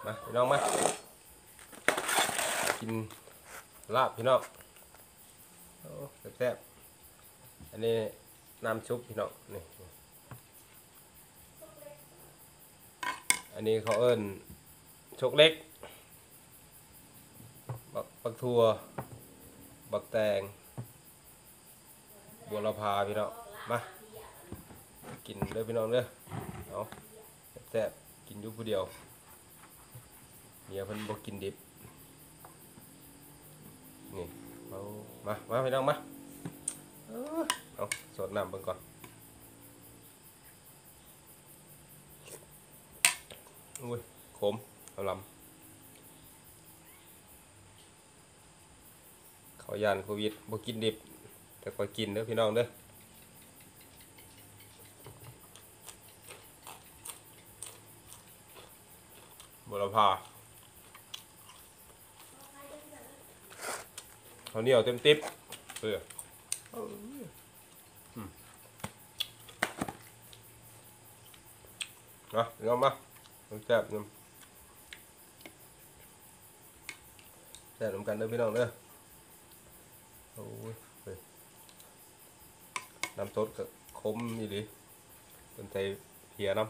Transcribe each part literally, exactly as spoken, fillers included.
มาพี่น้องมากินลาบพี่น้องแซ่บๆอันนี้น้ำซุปพี่น้องนี่อันนี้เขาเอิ้นชกเล็กบักบักทั่วบักแตงบัวละพาพี่น้องมากินเด้อพี่น้องเด้อเอาแซ่บๆกินอยู่ผู้เดียวเมียเพิ่นบ่กินดิบนี่เอามามาพี่น้องมาเอาสดน้ำเบิ่งก่อนอุ้ยขมเอาลำเขายานโควิดบ่กินดิบแต่ก็กินเด้อพี่น้องเด้อบัวละพาเขาเหนียวเต็มติ๊บเพื่อมาเงามาต้องแซ่บน้ำแซ่บน้ำกันเด้อพี่น้องเด้อโอ้ยน้ำซดก็คมนี่ดิเป็นใจเพียน้ำ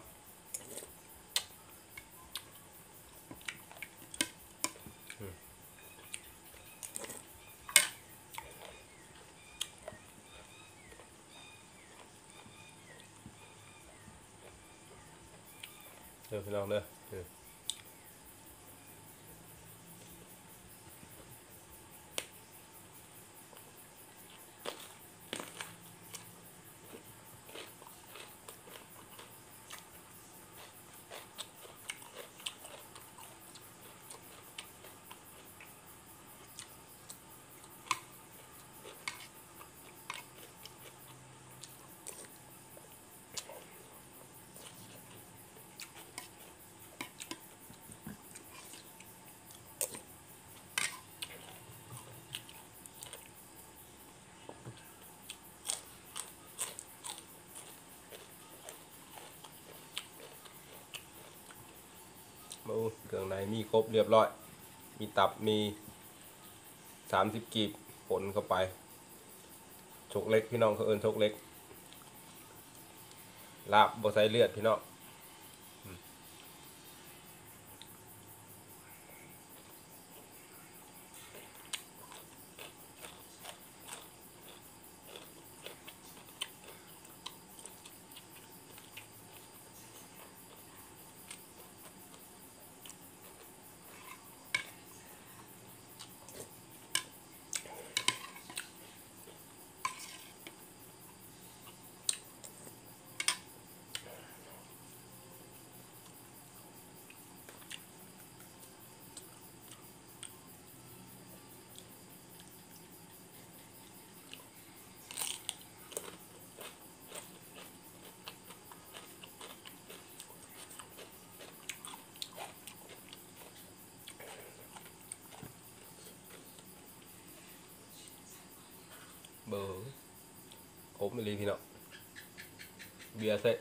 เด้อพี่น้องเด้อมาเครื่องในมีครบเรียบร้อยมีตับมีสามสิบกีบผลเข้าไปชกเล็กพี่น้องเขาเอิ้นชกเล็กลาบบ่ใส่เลือดพี่น้องเบอร์ครบไม่รีพี่น้องเบียร์เสร็จ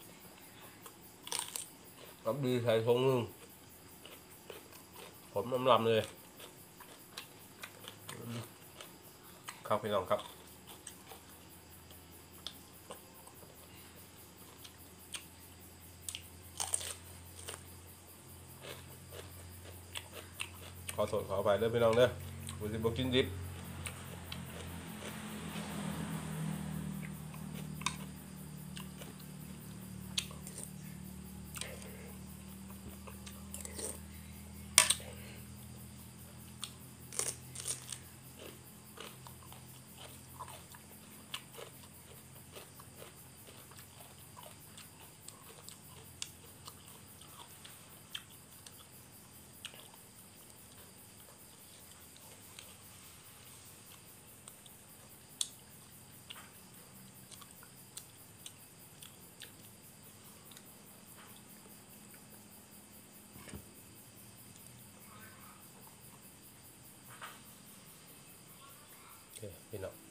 กับดีใส่ทงนึงผมน้ำลำเลยครับพี่น้องครับขอโทษขอไปเด้อพี่น้องเด้อผมจะบอกกินดิบพี่น้อง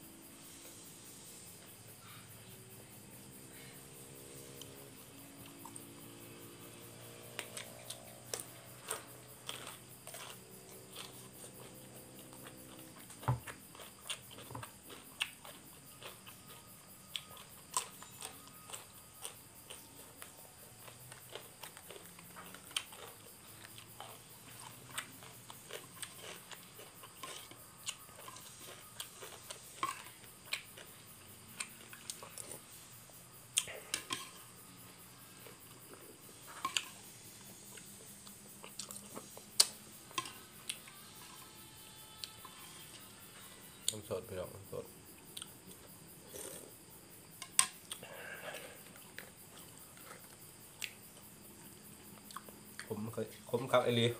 ผมเคยคมครับไอรี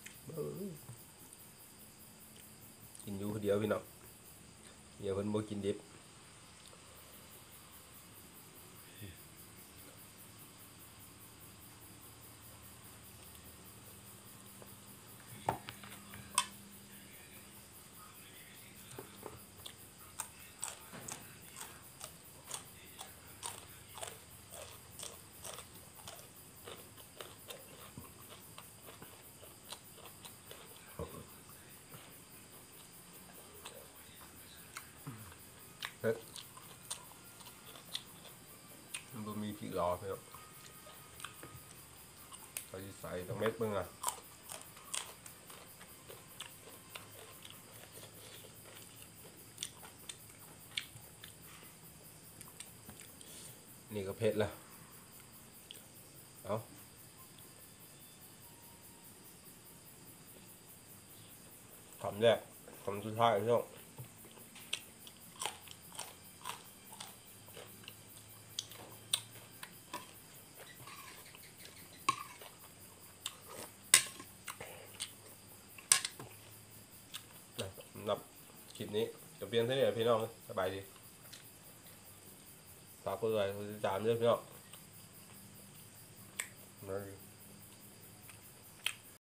กินอยู่คนเดียวพี่น้องเดี๋ยวเพิ่นบ่กินดิบเฮ้ยมันบ่มีพริกรอพี่น้องเขาสิใส่ตรงเม็ดมึงอ่ะนี่ก็เผ็ดละเอาคำแรกคำสุดท้ายพี่น้องสำหรับคลิปนี้จะเพียงเท่านี้พี่น้องสบายดีฝากกดไลค์กดติดตามด้วยพี่น้อง